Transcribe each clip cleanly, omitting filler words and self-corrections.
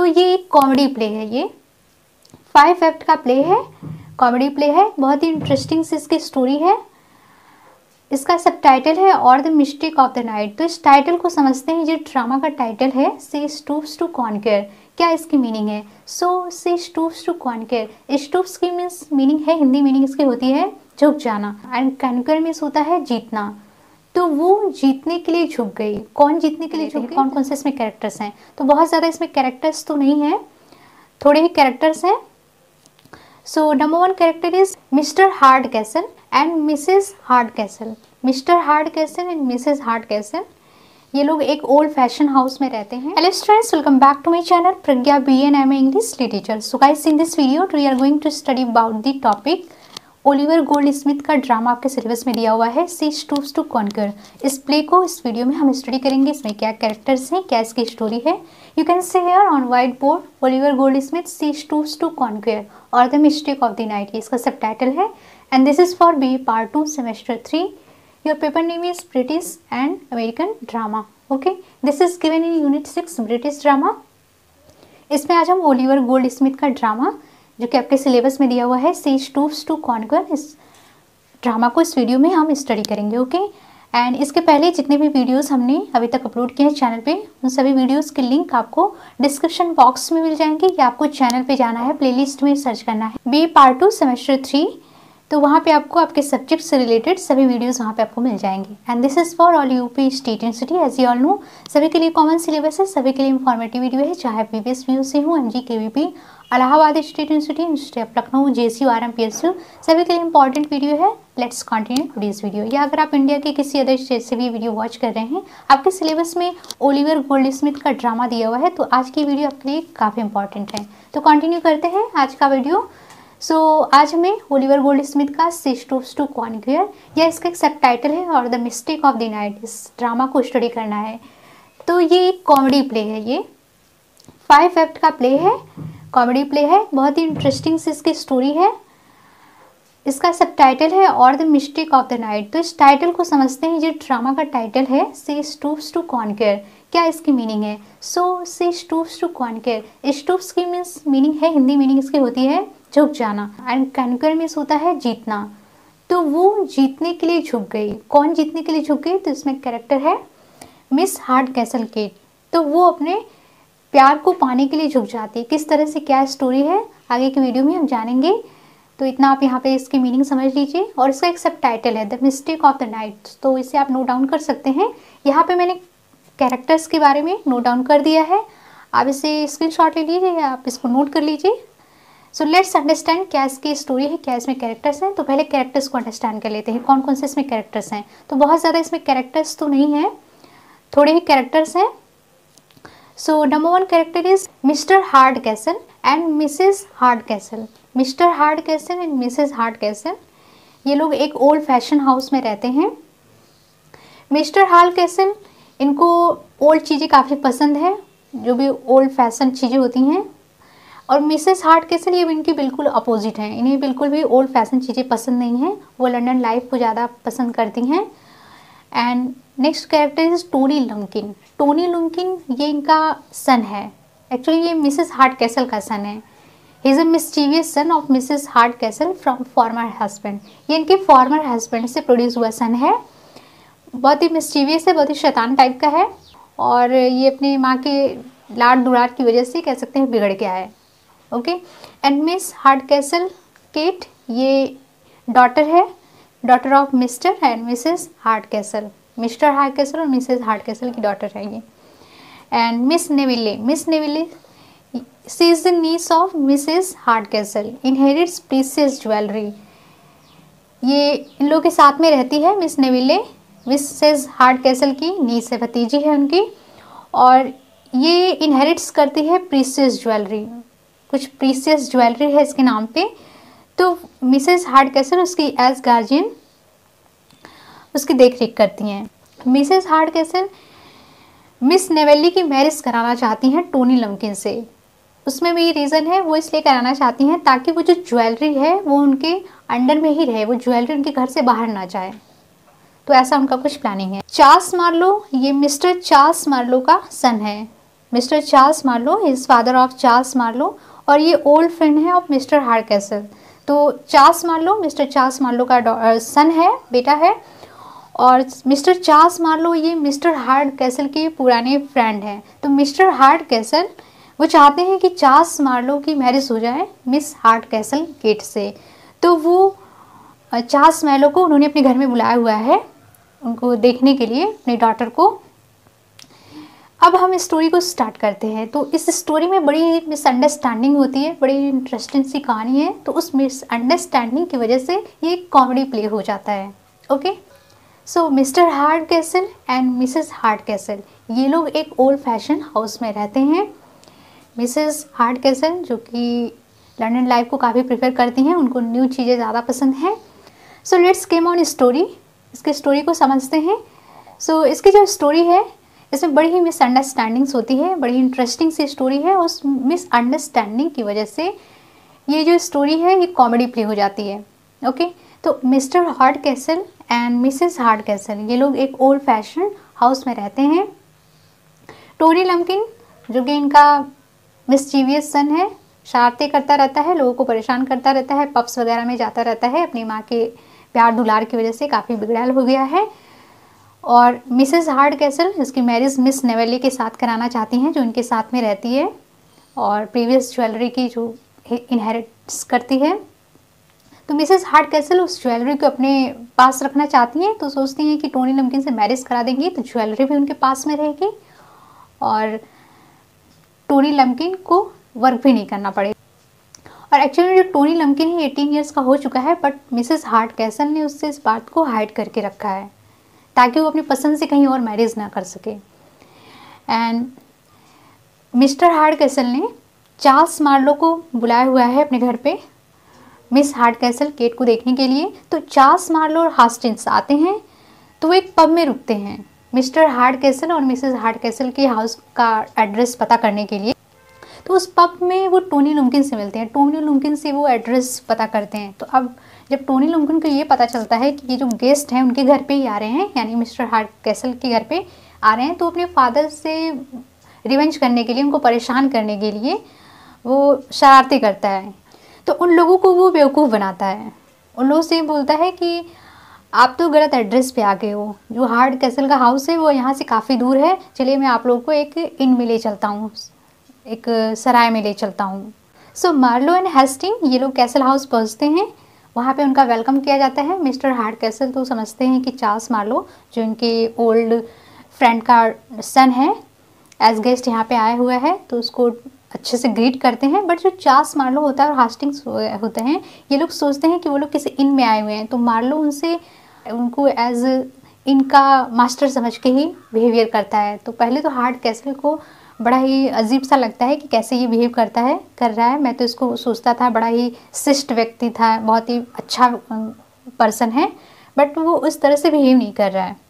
ये एक comedy play है, ये 5 एक्ट का प्ले है, कॉमेडी प्ले है। बहुत ही इंटरेस्टिंग सी इसकी स्टोरी है। इसका सब टाइटल है और the mistake of the night. तो इस टाइटल को समझते हैं। ये ड्रामा का टाइटल है शी स्टूप्स टू कॉन्कर। क्या इसकी मीनिंग है? So she stoops to conquer. Stoops की मीन्स मीनिंग है, हिंदी मीनिंग इसकी होती है झुक जाना, एंड कॉन्कर मीन्स होता है जीतना। तो वो जीतने के लिए झुक गई। कौन जीतने के लिए झुक गई? कौन कौन से इसमें कैरेक्टर्स हैं? तो बहुत ज़्यादा इसमें कैरेक्टर्स तो नहीं है, थोड़े ही कैरेक्टर्स हैं। So number 1 character is mister Hardcastle and missus Hardcastle. Mister Hardcastle and missus Hardcastle, ये लोग एक ओल्ड फैशन हाउस में रहते हैं। Hello students, welcome back to my channel Pragya BNM English literature. So guys, in this video we are going to study about the topic Oliver Goldsmith का drama आपके syllabus में दिया हुआ है शी स्टूप्स टू कॉन्कर। इस play को इस video में हम स्टडी करेंगे। इसमें क्या कैरेक्टर्स हैं, क्या इसकी स्टोरी है। You can see here on white board Oliver Goldsmith she stoops to conquer और the mistake of the night. इसका सब टाइटल है and this is for B part 2 semester 3। Your paper name is British and American drama. Okay, this is given in unit 6 British drama. इसमें आज हम Oliver Goldsmith का drama जो कि आपके syllabus में दिया हुआ है शी स्टूप्स टू कॉन्कर, इस ड्रामा को इस वीडियो में हम स्टडी करेंगे। ओके, एंड इसके पहले जितने भी वीडियोस हमने अभी तक अपलोड किए हैं चैनल पे, उन सभी वीडियोस के लिंक आपको डिस्क्रिप्शन बॉक्स में मिल जाएंगे या आपको चैनल पे जाना है, प्लेलिस्ट में सर्च करना है बी पार्ट 2 सेमेस्टर 3। तो वहाँ पे आपको आपके सब्जेक्ट से रिलेटेड सभी वीडियोस वहाँ पे आपको मिल जाएंगे। And this is for all UP state university, as you all know. सभी के लिए कॉमन सिलेबस है, सभी के लिए इंफॉर्मेटिव वीडियो है, चाहे प्रीवियस व्यू से हो, MG KVP, Allahabad state university, university of Lucknow, JSU RM PSU, सभी के लिए इंपॉर्टेंट वीडियो है। Let's continue today's video. या अगर आप इंडिया के किसी अदर स्टेट से भी वीडियो वॉच कर रहे हैं, आपके सिलेबस में ओलिवर गोल्डस्मिथ का ड्रामा दिया हुआ है, तो आज की वीडियो आपके लिए काफ़ी इंपॉर्टेंट है। तो कंटिन्यू करते हैं आज का वीडियो। आज हमें ओलिवर गोल्डस्मिथ का शी स्टूप्स टू कॉन्कर या इसका एक सब टाइटल है और the mistake of the night, इस ड्रामा को स्टडी करना है। तो ये एक कॉमेडी प्ले है, ये 5 एक्ट का प्ले है, कॉमेडी प्ले है। बहुत ही इंटरेस्टिंग सी इसकी स्टोरी है। इसका सब टाइटल है और the mistake of the night. तो इस टाइटल को समझते हैं। ये ड्रामा का टाइटल है शी स्टूप्स टू कॉन्कर। क्या इसकी मीनिंग है? So she stoops to conquer. Stoops की मीन्स मीनिंग है, हिंदी मीनिंग इसकी होती है झुक जाना, एंड कॉन्कर मीन्स होता है जीतना। तो वो जीतने के लिए झुक गई। कौन जीतने के लिए झुक गई? तो इसमें कैरेक्टर है मिस हार्ड कैसल केट। तो वो अपने प्यार को पाने के लिए झुक जाती है। किस तरह से, क्या स्टोरी है, आगे की वीडियो में हम जानेंगे। तो इतना आप यहाँ पे इसकी मीनिंग समझ लीजिए। और इसका एक सब टाइटल है the mistake of the night, तो इसे आप नोट डाउन कर सकते हैं। यहाँ पे मैंने कैरेक्टर्स के बारे में नोट डाउन कर दिया है, आप इसे स्क्रीनशॉट ले लीजिए या आप इसको नोट कर लीजिए। सो लेट्स अंडरस्टैंड क्या इसकी स्टोरी है, क्या इसमें कैरेक्टर्स हैं। तो पहले कैरेक्टर्स को अंडरस्टैंड कर लेते हैं, कौन कौन से इसमें कैरेक्टर्स हैं। तो बहुत ज़्यादा इसमें कैरेक्टर्स तो नहीं है, थोड़े ही कैरेक्टर्स हैं। So number 1 character is mister Hardcastle and missus Hardcastle. Mister Hardcastle and missus Hardcastle, ये लोग एक ओल्ड फैशन हाउस में रहते हैं। मिस्टर हार्ड कैसल, इनको ओल्ड चीज़ें काफ़ी पसंद है, जो भी ओल्ड फैशन चीज़ें होती हैं। और मिसेस हार्ड कैसल ये इनकी बिल्कुल अपोजिट हैं, इन्हें बिल्कुल भी ओल्ड फैशन चीज़ें पसंद नहीं हैं, वो लंदन लाइफ को ज़्यादा पसंद करती हैं। And next character is Tony Lumpkin. Tony Lumpkin ये इनका सन है, एक्चुअली ये मिसेस हार्ड कैसल का सन है। He is a mischievous son of missus Hardcastle from former husband. ये इनके फॉर्मर हस्बैंड से प्रोड्यूस हुआ सन है। बहुत ही मिस्चीवियस है, बहुत ही शैतान टाइप का है, और ये अपनी माँ के लाड दुलार की वजह से कह सकते हैं बिगड़ गया है। Okay, and miss Hardcastle Kate ये डॉटर है, daughter of mister and missus Hardcastle. Mister Hardcastle और मिसेस हार्ड कैसल की डॉटर है ये। And miss Neville, miss Neville she is the niece of missus Hardcastle, inherits precious jewellery. ये इन लोगों के साथ में रहती है miss Neville, missus Hardcastle की नीस है, भतीजी है उनकी, और ये इनहेरिट्स करती है प्रीशियस ज्वेलरी, कुछ प्रीशियस ज्वेलरी है इसके नाम पे। तो मिसेस हार्ड कैसल उसकी एज गार्जियन उसकी देख रेख करती हैं। Missus Hardcastle miss Neville की मैरिज कराना चाहती हैं टोनी लम्किन से। उसमें भी रीज़न है, वो इसलिए कराना चाहती हैं ताकि वो जो ज्वेलरी है वो उनके अंडर में ही रहे, वो ज्वेलरी उनके घर से बाहर ना जाए। तो ऐसा उनका कुछ प्लानिंग है। चार्ल्स मार्लो, ये मिस्टर चार्ल्स मार्लो का सन है। Mister Charles Marlow is father of Charles Marlow, और ये ओल्ड फ्रेंड है ऑफ मिस्टर हार्डकैसल। तो Charles Marlow mister Charles Marlow का सन है, बेटा है, और मिस्टर चार्ल्स मार्लो ये मिस्टर हार्डकैसल के पुराने फ्रेंड हैं। तो मिस्टर हार्डकैसल वो चाहते हैं कि चार्ल्स मार्लो की मैरिज हो जाए मिस हार्डकैसल केट से। तो वो चार्ल्स मार्लो को उन्होंने अपने घर में बुलाया हुआ है उनको देखने के लिए, अपनी डॉटर को। अब हम इस स्टोरी को स्टार्ट करते हैं। तो इस स्टोरी में बड़ी मिसअंडरस्टैंडिंग होती है, बड़ी इंटरेस्टिंग सी कहानी है। तो उस मिसअंडरस्टैंडिंग की वजह से ये कॉमेडी प्ले हो जाता है। Okay, so mister Hardcastle and missus Hardcastle ये लोग एक ओल्ड फैशन हाउस में रहते हैं। मिसेस हार्डकैसल जो कि लंदन लाइफ को काफ़ी प्रेफर करती हैं, उनको न्यू चीज़ें ज़्यादा पसंद हैं। So let's came on story, इसके स्टोरी को समझते हैं। सो इसकी जो स्टोरी है इसमें बड़ी ही मिसअंडरस्टैंडिंग्स होती है, बड़ी इंटरेस्टिंग सी स्टोरी है। उस मिसअंडरस्टैंडिंग की वजह से ये जो स्टोरी है ये कॉमेडी प्ले हो जाती है। ओके, तो mister Hardcastle and missus Hardcastle ये लोग एक ओल्ड फैशन हाउस में रहते हैं। टोनी लम्किन जो कि इनका मिस्चीवियस सन है, शरारतें करता रहता है, लोगों को परेशान करता रहता है, पब्स वगैरह में जाता रहता है, अपनी माँ के प्यार दुलार की वजह से काफ़ी बिगड़ैल हो गया है। और मिसेस हार्डकैसल इसकी मैरिज मिस नेवेले के साथ कराना चाहती हैं जो इनके साथ में रहती है और प्रीवियस ज्वेलरी की जो इनहेरिट्स करती है। तो मिसेस हार्डकैसल उस ज्वेलरी को अपने पास रखना चाहती हैं, तो सोचती हैं कि टोनी लम्किन से मैरिज करा देंगी तो ज्वेलरी भी उनके पास में रहेगी और टोनी लम्किन को वर्क भी नहीं करना पड़ेगा। और एक्चुअली जो टोनी लम्किन है 18 ईयर्स का हो चुका है, बट मिसेस हार्डकैसल ने उससे इस बात को हाइड करके रखा है ताकि वो अपनी पसंद से कहीं और मैरिज ना कर सके। एंड मिस्टर हार्डकैसल ने चार्ल्स मार्लो को बुलाया हुआ है अपने घर पे मिस हार्डकैसल केट को देखने के लिए। तो चार्ल्स मार्लो और हास्टिंग्स आते हैं, तो वो एक पब में रुकते हैं मिस्टर हार्डकैसल और मिसेस हार्डकैसल के हाउस का एड्रेस पता करने के लिए। तो उस पब में वो टोनी लम्किन से मिलते हैं, टोनी लम्किन से वो एड्रेस पता करते हैं। तो अब जब टोनी लम्किन को ये पता चलता है कि ये जो गेस्ट हैं उनके घर पे ही आ रहे हैं, यानी मिस्टर हार्डकैसल के घर पे आ रहे हैं, तो अपने फादर से रिवेंज करने के लिए, उनको परेशान करने के लिए वो शरारतें करता है। तो उन लोगों को वो बेवकूफ़ बनाता है, उन लोगों से बोलता है कि आप तो गलत एड्रेस पे आ गए हो, जो हार्डकैसल का हाउस है वो यहाँ से काफ़ी दूर है, चलिए मैं आप लोगों को एक इन में ले चलता हूँ, एक सराय में ले चलता हूँ। सो मार्लो एंड हेस्टिंग ये लोग कैसल हाउस पहुँचते हैं, वहाँ पे उनका वेलकम किया जाता है। मिस्टर हार्डकैसल तो समझते हैं कि चार्ल्स मार्लो जो इनके ओल्ड फ्रेंड का सन है एज गेस्ट यहाँ पे आया हुआ है, तो उसको अच्छे से ग्रीट करते हैं। बट जो चार्ल्स मार्लो होता है और हास्टिंग्स होते हैं ये लोग सोचते हैं कि वो लोग किसी इन में आए हुए हैं, तो मार्लो उनको एज इनका मास्टर समझ के ही बिहेवियर करता है। तो पहले तो हार्डकैसल को बड़ा ही अजीब सा लगता है कि कैसे ये बिहेव कर रहा है। मैं तो इसको सोचता था बड़ा ही शिष्ट व्यक्ति था, बहुत ही अच्छा पर्सन है, बट वो उस तरह से बिहेव नहीं कर रहा है।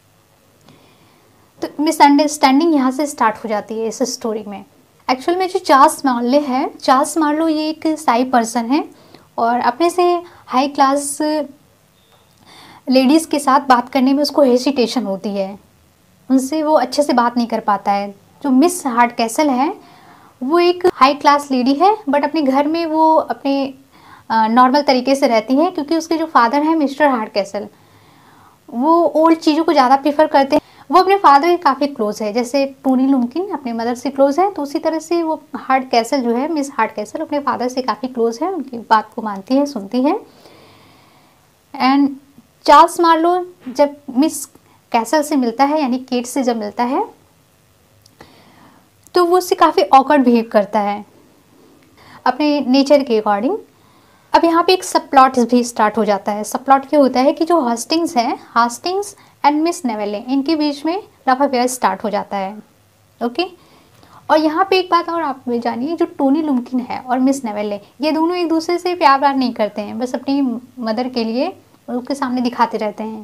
तो मिसअंडरस्टैंडिंग यहाँ से स्टार्ट हो जाती है इस स्टोरी में। एक्चुअल में जो चार्ल्स मार्लो है, चार्ल्स मार्लो ये एक साई पर्सन है और अपने से हाई क्लास लेडीज़ के साथ बात करने में उसको हेजिटेशन होती है, उनसे वो अच्छे से बात नहीं कर पाता है। जो मिस हार्डकैसल है वो एक हाई क्लास लेडी है, बट अपने घर में वो अपने नॉर्मल तरीके से रहती है, क्योंकि उसके जो फादर हैं मिस्टर हार्डकैसल वो ओल्ड चीज़ों को ज़्यादा प्रीफर करते हैं। वो अपने फादर के काफ़ी क्लोज है, जैसे टोनी लम्किन अपने मदर से क्लोज है, तो उसी तरह से वो हार्डकैसल जो है मिस हार्डकैसल अपने फादर से काफ़ी क्लोज है, उनकी बात को मानती है, सुनती है। एंड चार्ल्स मार्लो जब मिस कैसल से मिलता है, यानी केट से जब मिलता है, तो वो उससे काफ़ी ऑकवर्ड बिहेव करता है अपने नेचर के अकॉर्डिंग। अब यहाँ पे एक सब प्लॉट भी स्टार्ट हो जाता है। सब प्लॉट क्या होता है कि जो हास्टिंग्स है, हास्टिंग्स एंड मिस नेवेले, इनके बीच में लव अफेयर स्टार्ट हो जाता है। ओके, और यहाँ पे एक बात और आप जानिए, जो टोनी लम्किन है और मिस नेवेले ये दोनों एक दूसरे से प्यार व्यार नहीं करते हैं, बस अपनी मदर के लिए उसके सामने दिखाते रहते हैं।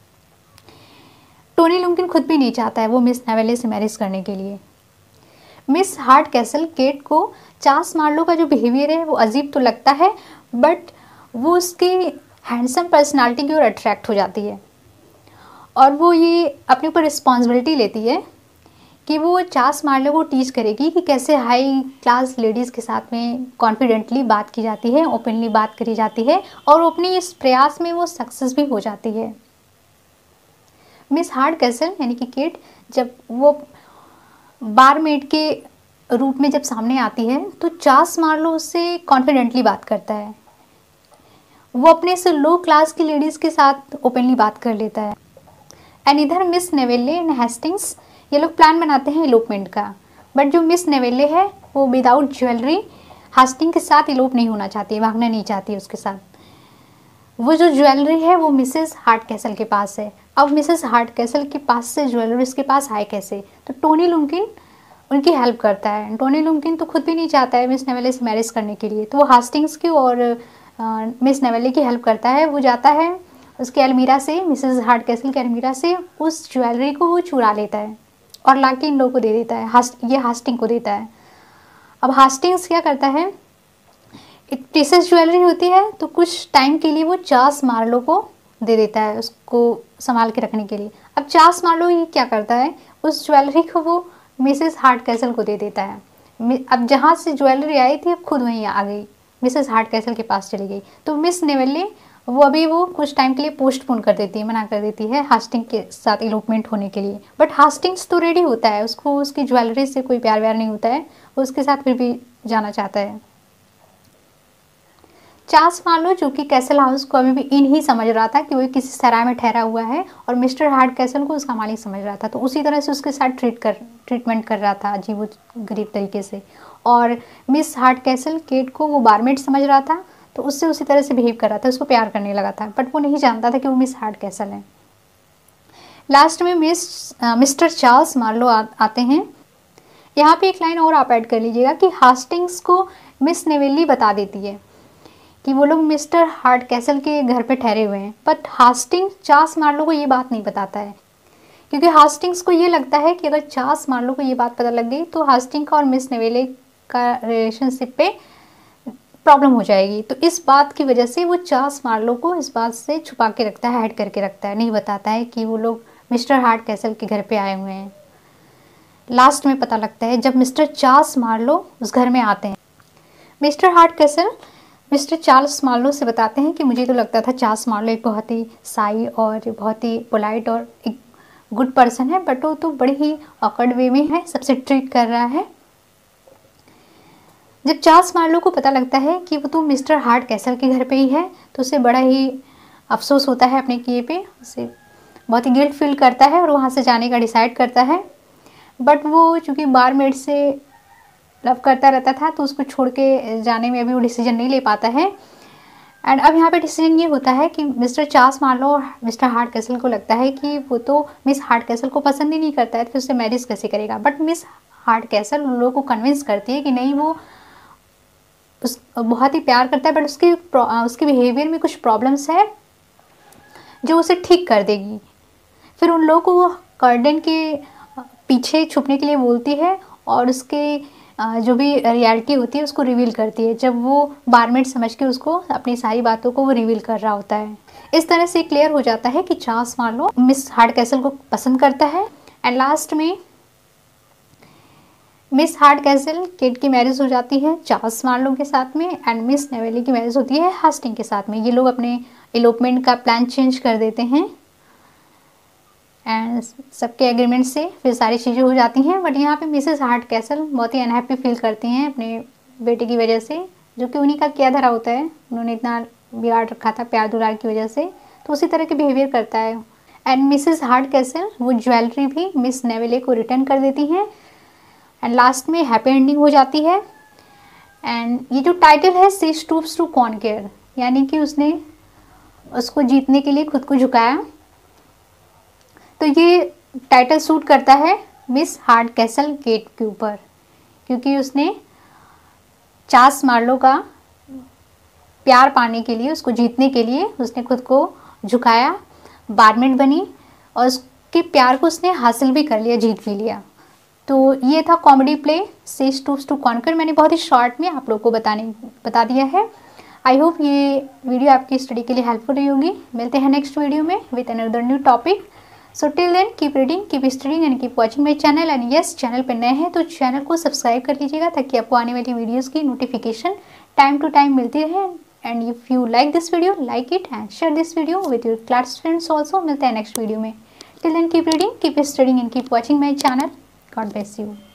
टोनी लम्किन खुद भी नहीं चाहता है वो मिस नेवेले से मैरिज करने के लिए। मिस हार्डकैसल केट को चार्ल्स मार्लो का जो बिहेवियर है वो अजीब तो लगता है, बट वो उसकी हैंडसम पर्सनालिटी की ओर अट्रैक्ट हो जाती है और वो ये अपने ऊपर रिस्पॉन्सिबिलिटी लेती है कि वो चास मार्लो को टीच करेगी कि कैसे हाई क्लास लेडीज़ के साथ में कॉन्फिडेंटली बात की जाती है, ओपनली बात करी जाती है, और अपनी इस प्रयास में वो सक्सेस भी हो जाती है। मिस हार्डकैसल यानी कि केट जब वो बारमेड के रूप में जब सामने आती है तो चास मार्लो उससे कॉन्फिडेंटली बात करता है। वो अपने से लो क्लास की लेडीज़ के साथ ओपनली बात कर लेता है। एंड इधर मिस नेवेले एंड हेस्टिंग्स ये लोग प्लान बनाते हैं इलोपमेंट का, बट जो मिस नेवेले है वो विदाउट ज्वेलरी हास्टिंग के साथ इलोप नहीं होना चाहती है, भागना नहीं चाहती है उसके साथ। वो जो ज्वेलरी है वो मिसेस हार्डकैसल के पास है। अब मिसेस हार्डकैसल के पास से ज्वेलरी उसके पास आए कैसे? तो टोनी लुम्किन उनकी हेल्प करता है। टोनी लुम्किन तो खुद भी नहीं चाहता है मिस नेवेले से मैरिज करने के लिए, तो वो हास्टिंग्स की और मिस नेवेले की हेल्प करता है। वो जाता है उसके अलमीरा से, मिसेस हार्डकैसल के अलमीरा से उस ज्वेलरी को वो चुरा लेता है और लाके इन लोगों को दे देता है, ये हास्टिंग को देता है। अब हास्टिंग्स क्या करता है, एक प्रीशियस ज्वेलरी होती है तो कुछ टाइम के लिए वो चास मार्लो को दे देता है उसको संभाल के रखने के लिए। अब चास मार्लो ये क्या करता है, उस ज्वेलरी को वो मिसेस हार्डकैसल को दे देता है। अब जहाँ से ज्वेलरी आई थी अब खुद वहीं आ गई, मिसेस हार्डकैसल के पास चली गई। तो मिस नेवेले वो कुछ टाइम के लिए पोस्टपोन कर देती है, मना कर देती है हास्टिंग के साथ इलोपमेंट होने के लिए। बट हास्टिंग्स तो रेडी होता है, उसको उसकी ज्वेलरी से कोई प्यार व्यार नहीं होता है, वो उसके साथ फिर भी जाना चाहता है। चार्ल्स मार्लो जो कि कैसल हाउस को अभी भी इन ही समझ रहा था कि वो किसी सराय में ठहरा हुआ है और मिस्टर हार्डकैसल को उसका मालिक समझ रहा था, तो उसी तरह से उसके साथ ट्रीटमेंट कर रहा था अजीब गरीब तरीके से। और मिस हार्डकैसल केट को वो बारमेड समझ रहा था, तो उससे उसी तरह से बिहेव कर रहा था, उसको प्यार करने लगा था, बट वो नहीं जानता था कि वो मिस हार्डकैसल है। लास्ट में मिस्टर चार्ल्स मार्लो आते हैं। यहाँ पे एक लाइन और आप ऐड कर लीजिएगा कि हास्टिंग्स को मिस नेवेली बता देती है कि वो लोग मिस्टर हार्डकैसल के घर पे ठहरे हुए हैं, बट हास्टिंग्स चार्ल्स मार्लो को ये बात नहीं बताता है, क्योंकि हास्टिंग्स को ये लगता है कि अगर चार्ल्स मार्लो को ये बात पता लग गई तो हास्टिंग का और मिस नेवेले का रिलेशनशिप पे प्रॉब्लम हो जाएगी। तो इस बात की वजह से वो चार्ल्स मार्लो को इस बात से छुपा के रखता है, हाइड करके रखता है, नहीं बताता है कि वो लोग मिस्टर हार्डकैसल के घर पे आए हुए हैं। लास्ट में पता लगता है जब मिस्टर चार्ल्स मार्लो उस घर में आते हैं। Mister Hardcastle mister Charles Marlow से बताते हैं कि मुझे तो लगता था चार्ल्स मार्लो एक बहुत ही साई और बहुत ही पोलाइट और एक गुड पर्सन है, बट वो तो बड़ी ही ऑकवर्ड वे में है, सबसे ट्रीट कर रहा है। जब चार्ल्स मार्लो को पता लगता है कि वो तो मिस्टर हार्डकैसल के घर पे ही है, तो उसे बड़ा ही अफसोस होता है अपने किए पे, उसे बहुत ही गिल्ट फील करता है और वहाँ से जाने का डिसाइड करता है। बट वो चूँकि बारमेड से लव करता रहता था तो उसको छोड़ के जाने में अभी वो डिसीजन नहीं ले पाता है। एंड अब यहाँ पे डिसीजन ये होता है कि मिस्टर चार्ल्स मार्लो और मिस्टर हार्डकैसल को लगता है कि वो तो मिस हार्डकैसल को पसंद ही नहीं करता है, तो उससे मैरिज कैसे करेगा। बट मिस हार्डकैसल उन लोगों को कन्विंस करती है कि नहीं, वो बहुत ही प्यार करता है, बट उसके बिहेवियर में कुछ प्रॉब्लम्स है जो उसे ठीक कर देगी। फिर उन लोगों को वो कर्टन के पीछे छुपने के लिए बोलती है और उसके जो भी रियलिटी होती है उसको रिवील करती है, जब वो बारमेड समझ के उसको अपनी सारी बातों को वो रिवील कर रहा होता है। इस तरह से क्लियर हो जाता है कि चार्ल्स मार्लो मिस हार्डकैसल को पसंद करता है। एंड लास्ट में मिस हार्डकैसल केट की मैरिज हो जाती है चार्ल्स मार्लो के साथ में, एंड मिस नेवेली की मैरिज होती है हास्टिंग के साथ में। ये लोग अपने इलोपमेंट का प्लान चेंज कर देते हैं एंड सबके एग्रीमेंट से फिर सारी चीज़ें हो जाती हैं। बट यहाँ पे मिसेस हार्डकैसल बहुत ही अनहैप्पी फील करती हैं अपने बेटे की वजह से, जो कि उन्हीं का किया धरा होता है, उन्होंने इतना बिगाड़ रखा था प्यार दुलार की वजह से, तो उसी तरह के बिहेवियर करता है। एंड मिसेस हार्डकैसल वो ज्वेलरी भी मिस नेवेले को रिटर्न कर देती हैं एंड लास्ट में हैप्पी एंडिंग हो जाती है। एंड ये जो टाइटल है शी स्टूप्स टू कॉन्कर, यानी कि उसने उसको जीतने के लिए खुद को झुकाया, तो ये टाइटल सूट करता है मिस हार्डकैसल केट के ऊपर, क्योंकि उसने चार्ल्स मार्लो का प्यार पाने के लिए, उसको जीतने के लिए उसने खुद को झुकाया, बारमेड बनी और उसके प्यार को उसने हासिल भी कर लिया, जीत भी लिया। तो ये था comedy play she stoops to conquer. मैंने बहुत ही शॉर्ट में आप लोग को बता दिया है। आई होप ये वीडियो आपकी स्टडी के लिए हेल्पफुल रही होगी। मिलते हैं नेक्स्ट वीडियो में with another new topic. So till then keep reading, keep studying and keep watching my channel. And yes, channel पर नए हैं तो चैनल को सब्सक्राइब कर लीजिएगा ताकि आपको आने वाली वीडियोज़ की नोटिफिकेशन टाइम टू टाइम मिलती रहे। And if you like this video, like it and share this video with your class friends also. मिलते हैं नेक्स्ट वीडियो में। Till then keep reading, keep studying and keep watching my channel. God bless you.